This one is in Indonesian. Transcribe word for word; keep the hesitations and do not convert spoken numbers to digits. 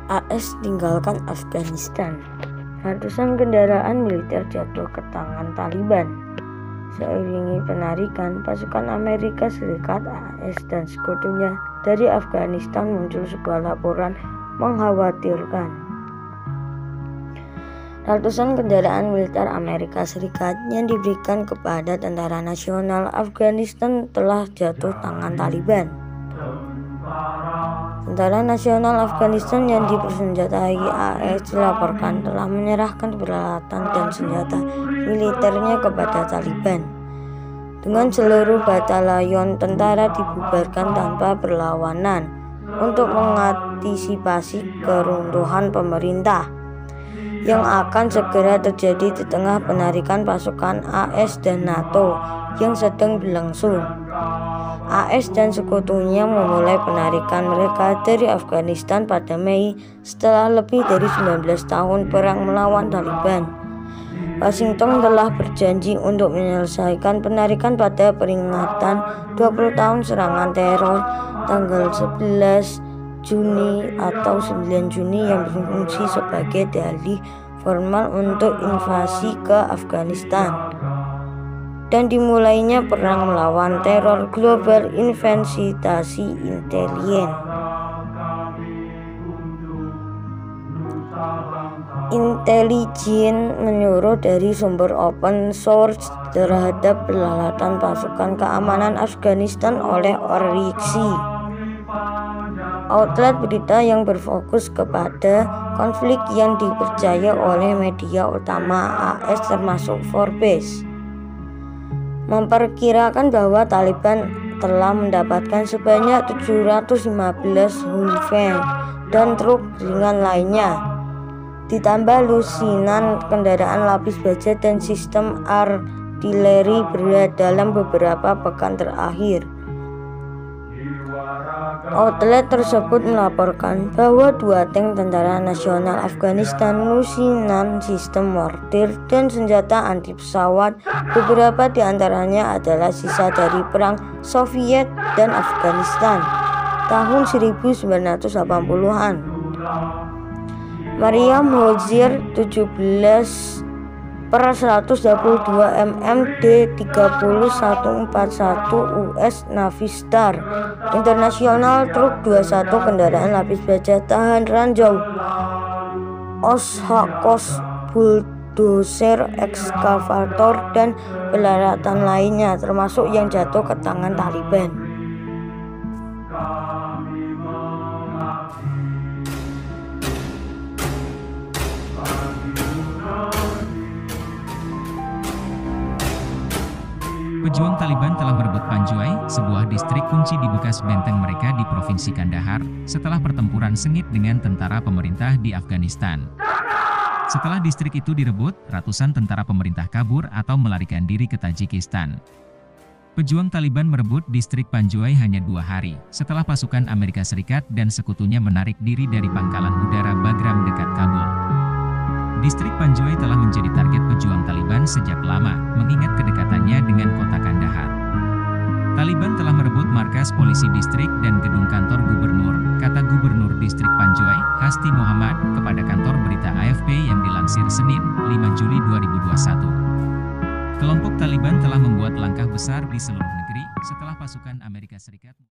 A S tinggalkan Afghanistan. Ratusan kendaraan militer jatuh ke tangan Taliban. Seiringi penarikan pasukan Amerika Serikat, A S dan sekutunya dari Afghanistan, muncul sebuah laporan mengkhawatirkan. Ratusan kendaraan militer Amerika Serikat yang diberikan kepada Tentara Nasional Afghanistan telah jatuh tangan Taliban. Tentara Nasional Afghanistan yang dipersenjatai A S dilaporkan telah menyerahkan peralatan dan senjata militernya kepada Taliban. Dengan seluruh batalion tentara dibubarkan tanpa perlawanan untuk mengantisipasi keruntuhan pemerintah yang akan segera terjadi di tengah penarikan pasukan A S dan NATO yang sedang berlangsung. A S dan sekutunya memulai penarikan mereka dari Afghanistan pada Mei setelah lebih dari sembilan belas tahun perang melawan Taliban. Washington telah berjanji untuk menyelesaikan penarikan pada peringatan dua puluh tahun serangan teror tanggal sebelas Juni atau sembilan Juni yang berfungsi sebagai dalih formal untuk invasi ke Afghanistan dan dimulainya perang melawan teror global investasi intelijen. Intelijen menyuruh dari sumber open source terhadap peralatan pasukan keamanan Afghanistan oleh Oriksi, outlet berita yang berfokus kepada konflik yang dipercaya oleh media utama A S termasuk Forbes, memperkirakan bahwa Taliban telah mendapatkan sebanyak tujuh ratus lima belas Humvee dan truk ringan lainnya, ditambah lusinan kendaraan lapis baja dan sistem artileri berat dalam beberapa pekan terakhir. Outlet tersebut melaporkan bahwa dua tank Tentara Nasional Afghanistan, lusinan sistem mortir, dan senjata anti pesawat, beberapa di antaranya adalah sisa dari perang Soviet dan Afghanistan tahun seribu sembilan ratus delapan puluhan. Mariam Hozir tujuh belas per seratus dua puluh dua milimeter D tiga nol satu empat satu U S Navistar Internasional, truk dua puluh satu, kendaraan lapis baja tahan ranjau, Oshakos, bulldozer, ekskavator, dan peralatan lainnya termasuk yang jatuh ke tangan Taliban. Pejuang Taliban telah merebut Panjwai, sebuah distrik kunci di bekas benteng mereka di Provinsi Kandahar, setelah pertempuran sengit dengan tentara pemerintah di Afghanistan. Setelah distrik itu direbut, ratusan tentara pemerintah kabur atau melarikan diri ke Tajikistan. Pejuang Taliban merebut distrik Panjwai hanya dua hari, setelah pasukan Amerika Serikat dan sekutunya menarik diri dari pangkalan udara Bagram dekat Kabul. Distrik Panjwai telah menjadi target pejuang Taliban sejak lama, mengingat kedekatannya dengan kota Kandahar. Taliban telah merebut markas polisi distrik dan gedung kantor gubernur, kata Gubernur Distrik Panjwai, Hasti Muhammad, kepada kantor berita A F P yang dilansir Senin, lima Juli dua ribu dua puluh satu. Kelompok Taliban telah membuat langkah besar di seluruh negeri setelah pasukan Amerika Serikat